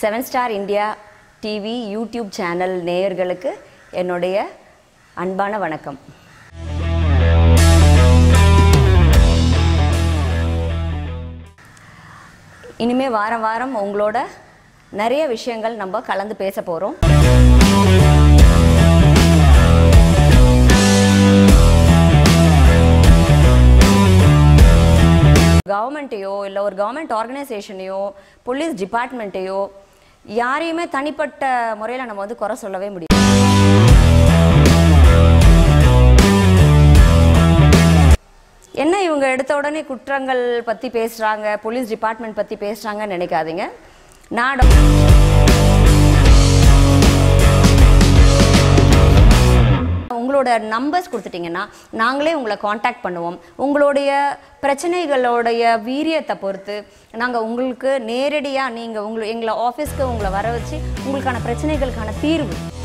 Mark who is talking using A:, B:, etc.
A: 7 Star India TV YouTube channel நேயர்களுக்கு என்னுடைய அன்பான வணக்கம். இனிமே வாரம் வாரம் உங்களோட நிறைய விஷயங்கள் நம்ம கலந்து பேச போறோம். கவர்மெண்ட்டையோ இல்லை ஒரு கவர்மெண்ட் ஆர்கனைசேஷனையோ போலீஸ் டிபார்ட்மெண்ட்டையோ யாரையுமே தனிப்பட்ட முறையில் நம்ம வந்து குறை சொல்லவே முடியாது. என்ன இவங்க எடுத்த உடனே குற்றங்கள் பற்றி பேசுகிறாங்க, போலீஸ் டிபார்ட்மெண்ட் பற்றி பேசுகிறாங்கன்னு நினைக்காதீங்க. உங்களோட நம்பர்ஸ் கொடுத்துட்டிங்கன்னா நாங்களே உங்களை காண்டாக்ட் பண்ணுவோம். உங்களுடைய பிரச்சனைகளோடைய வீரியத்தை பொறுத்து நாங்கள் உங்களுக்கு நேரடியாக எங்களை ஆஃபீஸ்க்கு உங்களை வர வச்சு உங்களுக்கான பிரச்சனைகளுக்கான தீர்வு